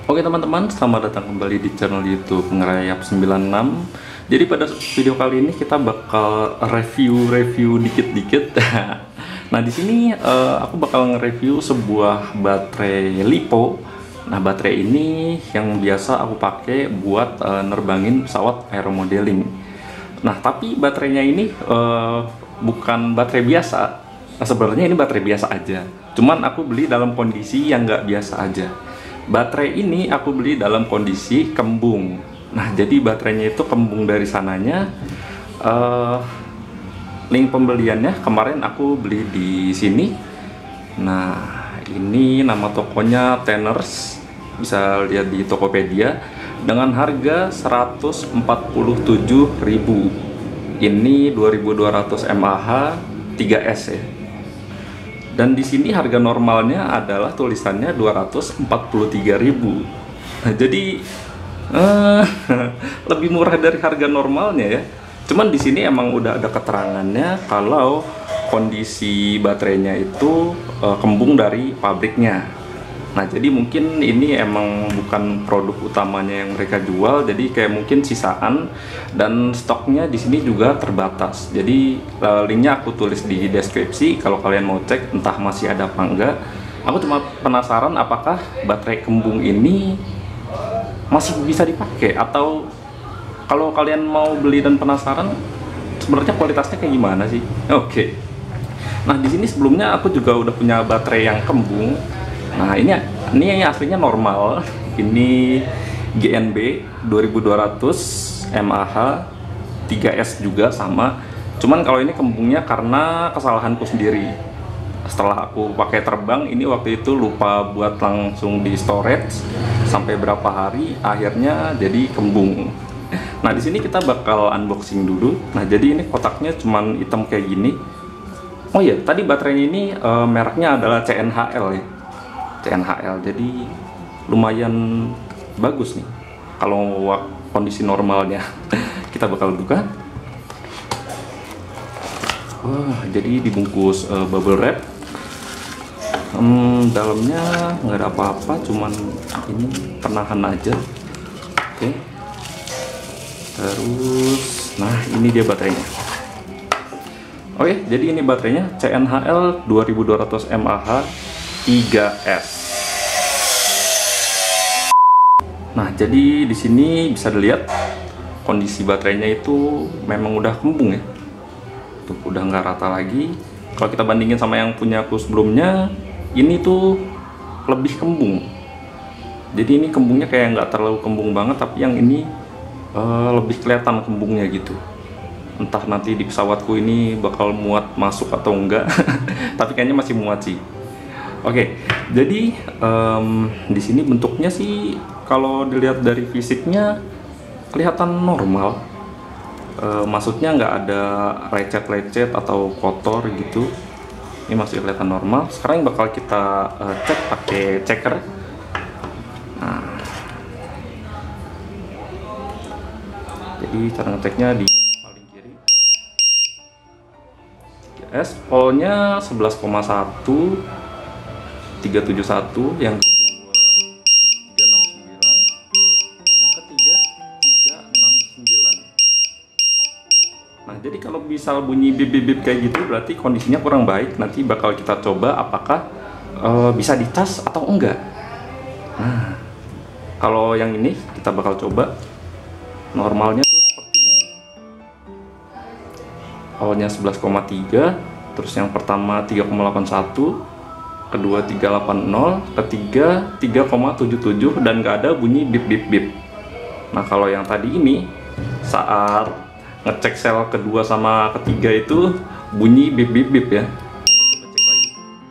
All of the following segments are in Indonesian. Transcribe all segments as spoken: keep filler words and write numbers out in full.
Oke teman-teman, selamat datang kembali di channel YouTube Ngerayap sembilan enam. Jadi pada video kali ini kita bakal review-review dikit-dikit. Nah di sini uh, aku bakal nge-review sebuah baterai LiPo. Nah baterai ini yang biasa aku pakai buat uh, nerbangin pesawat aeromodeling. Nah tapi baterainya ini uh, bukan baterai biasa. Nah, sebenarnya ini baterai biasa aja. Cuman aku beli dalam kondisi yang nggak biasa aja. Baterai ini aku beli dalam kondisi kembung. Nah, jadi baterainya itu kembung dari sananya. Uh, link pembeliannya kemarin aku beli di sini. Nah, ini nama tokonya Tenners. Bisa lihat di Tokopedia dengan harga seratus empat puluh tujuh ribu. Ini dua ribu dua ratus mAh tiga S ya. Dan di sini harga normalnya adalah tulisannya dua ratus empat puluh tiga ribu. Nah, jadi uh, lebih murah dari harga normalnya ya. Cuman di sini emang udah ada keterangannya kalau kondisi baterainya itu uh, kembung dari pabriknya. Nah, jadi mungkin ini emang bukan produk utamanya yang mereka jual, jadi kayak mungkin sisaan, dan stoknya di sini juga terbatas. Jadi linknya aku tulis di deskripsi kalau kalian mau cek entah masih ada apa enggak. Aku cuma penasaran apakah baterai kembung ini masih bisa dipakai, atau kalau kalian mau beli dan penasaran sebenarnya kualitasnya kayak gimana sih? Oke. Nah, di sini sebelumnya aku juga udah punya baterai yang kembung. Nah ini ini yang aslinya normal, ini G N B dua ribu dua ratus mAh tiga S juga sama. Cuman kalau ini kembungnya karena kesalahanku sendiri. Setelah aku pakai terbang, ini waktu itu lupa buat langsung di storage sampai berapa hari, akhirnya jadi kembung. Nah di sini kita bakal unboxing dulu. Nah jadi ini kotaknya cuman hitam kayak gini. Oh iya, tadi baterainya ini uh, mereknya adalah C N H L ya. C N H L, jadi lumayan bagus nih kalau kondisi normalnya. Kita bakal buka. Wah, jadi dibungkus uh, bubble wrap. Hmm, dalamnya nggak ada apa-apa, cuman ini penahan aja. Oke. Terus, nah ini dia baterainya. Oke, jadi ini baterainya C N H L dua ribu dua ratus mAh tiga S. Nah, jadi di sini bisa dilihat kondisi baterainya itu memang udah kembung ya. Tuh, udah nggak rata lagi. Kalau kita bandingin sama yang punya aku sebelumnya, ini tuh lebih kembung. Jadi ini kembungnya kayak nggak terlalu kembung banget, tapi yang ini uh, lebih kelihatan kembungnya gitu. Entah nanti di pesawatku ini bakal muat masuk atau enggak. Tapi kayaknya masih muat sih. Oke, jadi um, di sini bentuknya sih kalau dilihat dari fisiknya kelihatan normal. E, maksudnya nggak ada lecet-lecet atau kotor gitu. Ini masih kelihatan normal. Sekarang bakal kita uh, cek pakai checker. Nah, jadi cara ngeceknya di paling kiri. S voltnya sebelas koma satu. tiga tujuh satu, yang kedua tiga enam sembilan, yang ketiga tiga enam sembilan. Nah jadi kalau bisa bunyi bip bip bip kayak gitu berarti kondisinya kurang baik. Nanti bakal kita coba apakah uh, bisa dicas atau enggak. Nah kalau yang ini kita bakal coba normalnya tuh seperti ini. Awalnya sebelas koma tiga, terus yang pertama tiga koma delapan satu, kedua tiga delapan nol, ketiga tiga koma tujuh tujuh, dan nggak ada bunyi bip bip bip. Nah kalau yang tadi ini saat ngecek sel kedua sama ketiga itu bunyi bip bip bip ya. Coba cek lagi.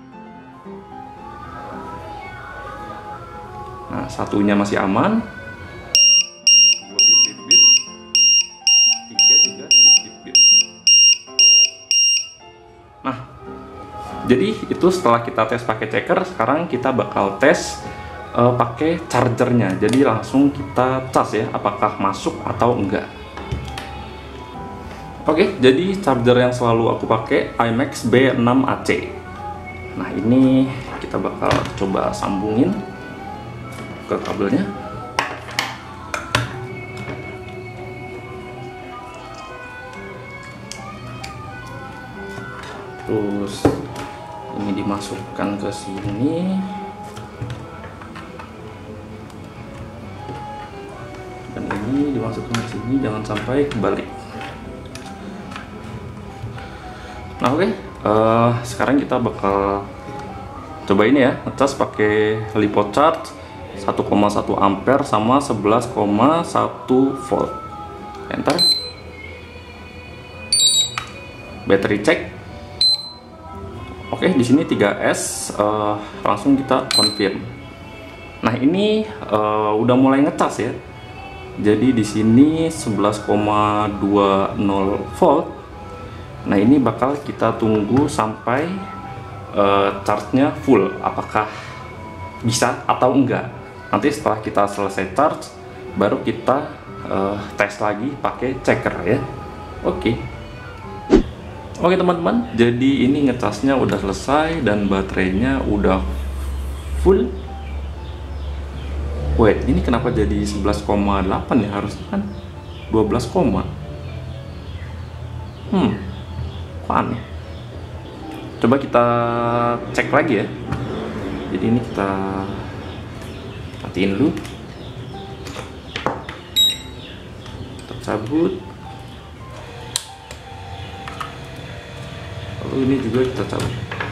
Nah satunya masih aman, dua bip bip bip, tiga juga bip bip bip. Nah jadi itu setelah kita tes pakai checker, sekarang kita bakal tes uh, pakai chargernya. Jadi langsung kita cas ya, apakah masuk atau enggak. Oke, jadi charger yang selalu aku pakai I M A X B enam A C. Nah ini kita bakal coba sambungin. ke kabelnya. Terus ini dimasukkan ke sini. Dan ini dimasukkan ke sini, jangan sampai kebalik. Nah, oke. Okay. Uh, sekarang kita bakal coba ini ya, ngecas pakai LiPo Charge satu koma satu ampere sama sebelas koma satu volt. Enter. Battery check. Oke, di sini tiga S, uh, langsung kita confirm. Nah, ini uh, udah mulai ngecas ya. Jadi di sini sebelas koma dua nol volt. Nah, ini bakal kita tunggu sampai uh, charge-nya full. Apakah bisa atau enggak? Nanti setelah kita selesai charge, baru kita uh, tes lagi pakai checker ya. Oke. Oke teman-teman, jadi ini ngecasnya udah selesai dan baterainya udah full. Wait, ini kenapa jadi sebelas koma delapan ya? Harusnya kan dua belas, hmm, kok aneh. Coba kita cek lagi ya. Jadi ini kita matiin dulu, kita cabut. Lalu ini juga kita cabut.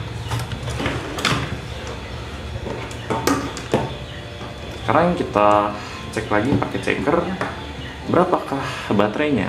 Sekarang kita cek lagi pakai checker, berapakah baterainya.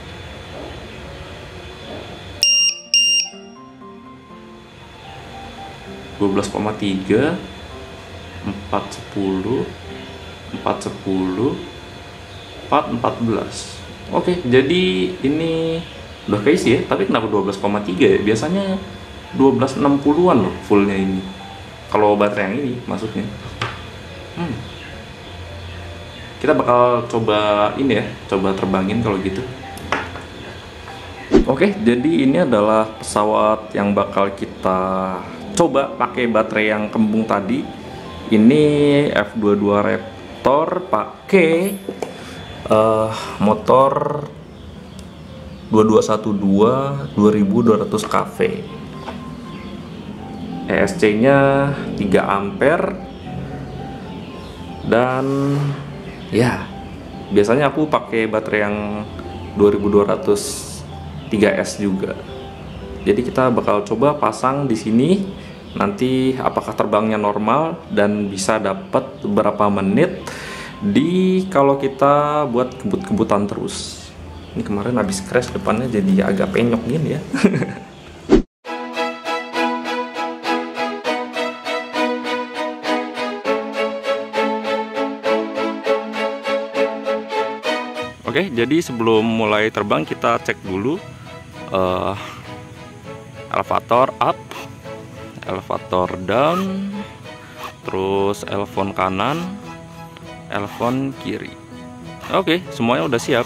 dua belas koma tiga, empat sepuluh, empat sepuluh, empat empat belas. Oke, jadi ini udah keisi ya, tapi kenapa dua belas koma tiga ya? Biasanya dua belas enam puluhan loh fullnya ini. Kalau baterai yang ini maksudnya. Hmm. Kita bakal coba ini ya, coba terbangin kalau gitu. Oke, jadi ini adalah pesawat yang bakal kita coba pakai baterai yang kembung tadi. Ini F dua puluh dua Raptor pakai uh, motor dua dua satu dua dua ribu dua ratus K V. E S C-nya tiga ampere. Dan ya, biasanya aku pakai baterai yang dua ribu dua ratus tiga S juga. Jadi kita bakal coba pasang di sini. Nanti apakah terbangnya normal dan bisa dapat berapa menit di kalau kita buat kebut-kebutan terus. Ini kemarin habis crash depannya jadi agak penyok gini ya. Oke, jadi sebelum mulai terbang kita cek dulu uh, elevator up, elevator down, terus elevon kanan, elevon kiri. Oke, semuanya udah siap.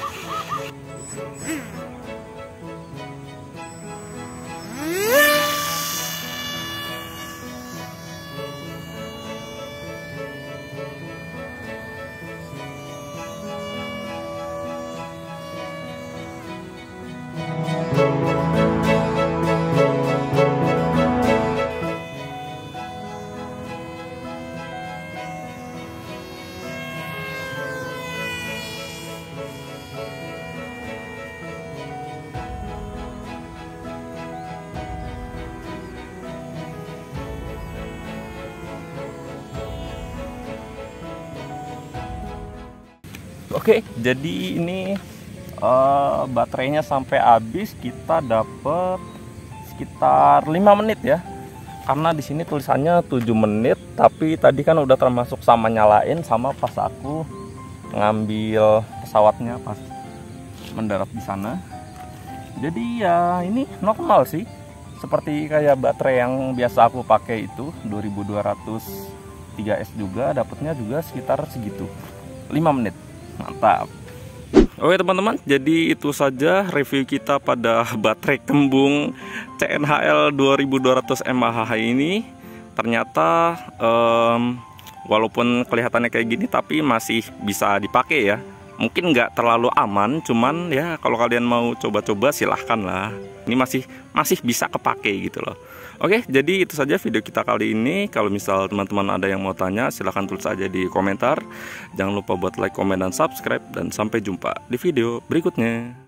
Oke, jadi ini uh, baterainya sampai habis kita dapat sekitar lima menit ya. Karena di sini tulisannya tujuh menit, tapi tadi kan udah termasuk sama nyalain sama pas aku ngambil pesawatnya pas mendarat di sana. Jadi ya ini normal sih. Seperti kayak baterai yang biasa aku pakai itu dua ribu dua ratus tiga S juga, dapatnya juga sekitar segitu. lima menit. Mantap. Oke teman-teman, jadi itu saja review kita pada baterai kembung C N H L dua ribu dua ratus mAh ini. Ternyata um, walaupun kelihatannya kayak gini tapi masih bisa dipakai ya. Mungkin nggak terlalu aman, cuman ya kalau kalian mau coba-coba silahkan lah. Ini masih masih bisa kepake gitu loh. Oke, jadi itu saja video kita kali ini. Kalau misal teman-teman ada yang mau tanya, silahkan tulis aja di komentar. Jangan lupa buat like, komen, dan subscribe. Dan sampai jumpa di video berikutnya.